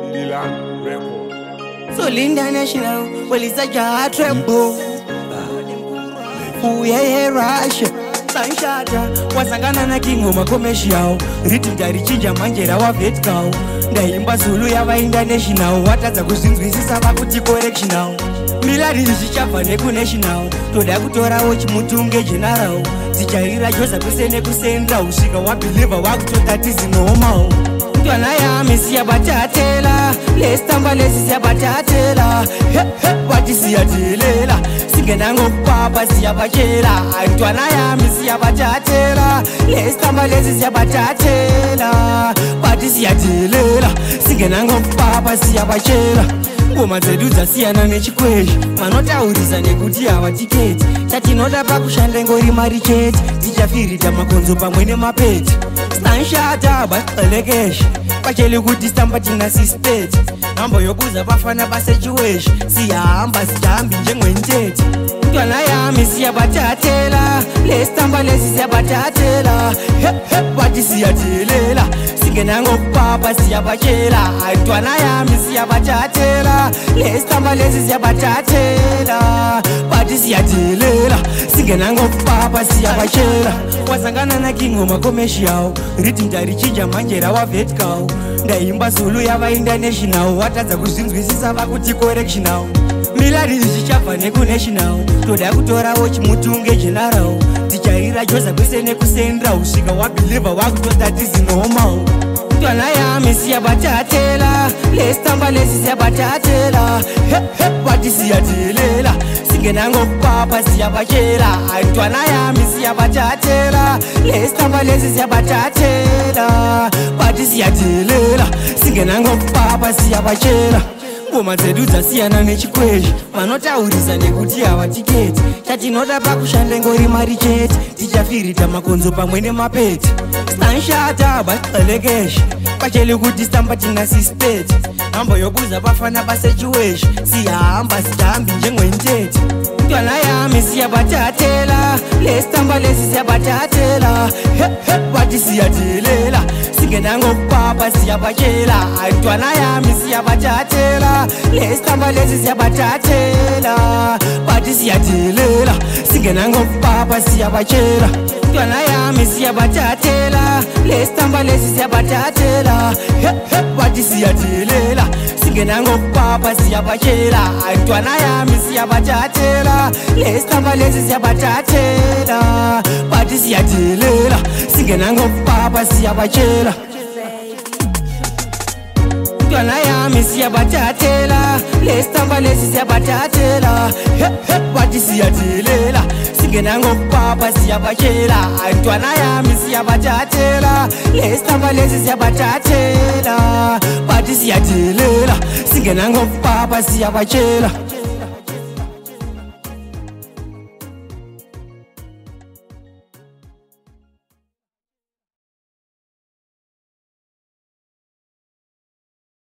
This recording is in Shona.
Lilan Record. So Linda National, well it's a jar tremble. Uye Russia, Sanshata, wasangana na kingoma commercial. Rhythm darichinja manjera wa vertical. Ndaimba Zulu yava international. Watadza kuzvinzwisisa vakuti correctional. Milari zvichibva neku-national. Toda kutorawo chimutunge general. Tichaira Joseph kusene kusendra. Usvika wabhiliva wakutoda tizi normal. Mtwana yami siyabatatela, lesitamba lesi siyabatatela. Wathi siyadelela, singena ngokupapa siyabakela. Mtwana yami siyabatatela, lesitamba lesi siyabatatela. Wathi siyadelela, singena ngokupapa siyabakela. Ngoma dzedu dzasiyana nechikweshi, manotaurisa nekuti havatiketi. Chatinoda pakushanda ngori mari chete, tichafirita makonzo pamwe nemapeti. Stanshata baxelekesh bachele kuti sitamba tina sispeti. Hambo yobuza bafana basechiweshi, siyahamba sihambi njengwentete. Mtwana yami siyabatatela, lesitamba lesi siyabatatela. Wathi siyadelela, singena ngokupapa siyabakela. Mtwana yami siyabatatela, lesitamba lesi siyabatatela. Wathi siyadelela, singena ngokupapa siyabakela. Wasangana na kingoma commercial, rhythm darichinja manjera wa vertical. Ndaimba Zulu yava international. Watadza kuzvinzwisisa vakuti correctional. Milari zvichibva neku-national. Toda kutorawo chimutunge general. Tichaira Joseph kusene kusendra. Usvika wabhiliva wakutoda tizi normal. Mtwana yami siyabatatela, lesitamba lesi siyabatatela. Wathi siyadelela, singena ngokupapa siyabakela. Mtwana yami siyabatatela, lesitamba lesi siyabatatela. Wathi siyadelela, singena ngokupapa siyabakela. Ngoma dzedu dzasiyana nechikweshi, manotaurisa nekuti havatiketi. Chatinoda pakushanda ngori mari chete, tichafirita makonzo pamwe nemapeti. Stanshata baxelekesh bachele kuti sitamba tina sispeti. Hambo yobuza bafana basechiweshi, siyahamba sihambi njengwentete. Mtwana yami siyabatatela, lesitamba lesi siyabatatela. Wathi siyadelela, singena ngokupapa siyabakela. Mtwana yami siyabatatela, lesitamba lesi siyabatatela. Wathi siyadelela, singena ngokupapa siyabakela. Mtwana yami siyabatatela, lesitamba lesi siyabatatela. Wathi siyadelela, singena ngokupapa siyabakela. Mtwana yami siyabatatela, lesitamba lesi siyabatatela. Wathi siyadelela, singena ngokupapa siyabakela. Mtwana yami siyabatatela, lesitamba lesi siyabatatela. Wathi siyadelela, singena ngokupapa siyabakela. Mtwana yami siyabatatela, lesitamba lesi siyabatatela. Wathi siyadelela, singena ngokupapa siyabakela.